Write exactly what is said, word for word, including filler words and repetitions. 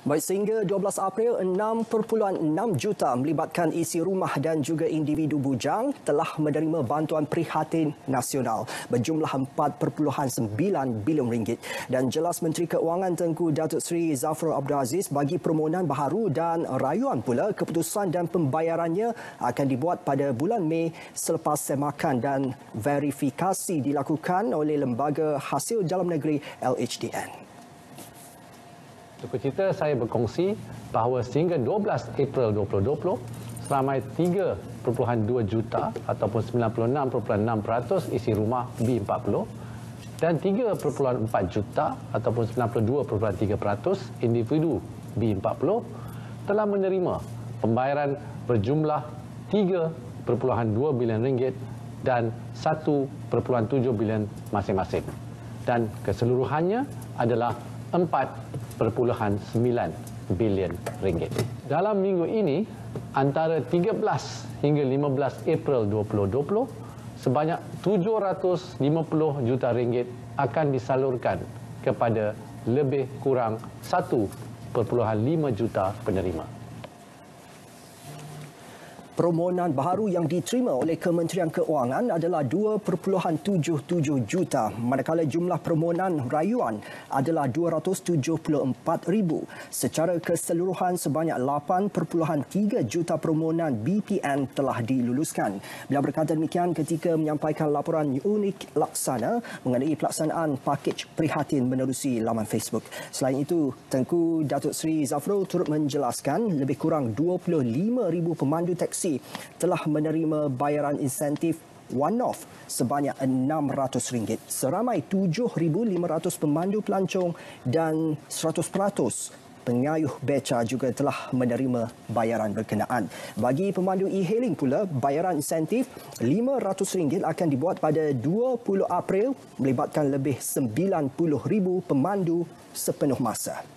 Baik, sehingga dua belas April, enam perpuluhan enam juta melibatkan isi rumah dan juga individu bujang telah menerima bantuan prihatin nasional berjumlah empat perpuluhan sembilan bilion ringgit. Dan jelas Menteri Keuangan Tengku Datuk Seri Zafrul Abdul Aziz bagi permohonan baharu dan rayuan pula keputusan dan pembayarannya akan dibuat pada bulan Mei selepas semakan dan verifikasi dilakukan oleh Lembaga Hasil Dalam Negeri L H D N. Sukacita saya berkongsi bahawa sehingga dua belas April dua ribu dua puluh, seramai tiga perpuluhan dua juta ataupun sembilan puluh enam perpuluhan enam peratus isi rumah B empat puluh dan tiga perpuluhan empat juta ataupun sembilan puluh dua perpuluhan tiga peratus individu B empat puluh telah menerima pembayaran berjumlah tiga perpuluhan dua bilion ringgit dan satu perpuluhan tujuh bilion masing-masing. Dan keseluruhannya adalah empat perpuluhan sembilan bilion ringgit. Dalam minggu ini, antara tiga belas hingga lima belas April dua ribu dua puluh, sebanyak tujuh ratus lima puluh juta ringgit akan disalurkan kepada lebih kurang satu perpuluhan lima juta penerima. Permohonan baharu yang diterima oleh Kementerian Keuangan adalah dua perpuluhan tujuh tujuh juta, manakala jumlah permohonan rayuan adalah dua ratus tujuh puluh empat ribu. Secara keseluruhan, sebanyak lapan perpuluhan tiga juta permohonan B P N telah diluluskan. Beliau berkata demikian ketika menyampaikan laporan unik laksana mengenai pelaksanaan pakej prihatin menerusi laman Facebook. Selain itu, Tengku Datuk Seri Zafrul turut menjelaskan lebih kurang dua puluh lima ribu pemandu teksi telah menerima bayaran insentif one-off sebanyak enam ratus ringgit. Seramai tujuh ribu lima ratus pemandu pelancong dan seratus peratus pengayuh beca juga telah menerima bayaran berkenaan. Bagi pemandu e-hailing pula, bayaran insentif lima ratus ringgit akan dibuat pada dua puluh April melibatkan lebih sembilan puluh ribu pemandu sepenuh masa.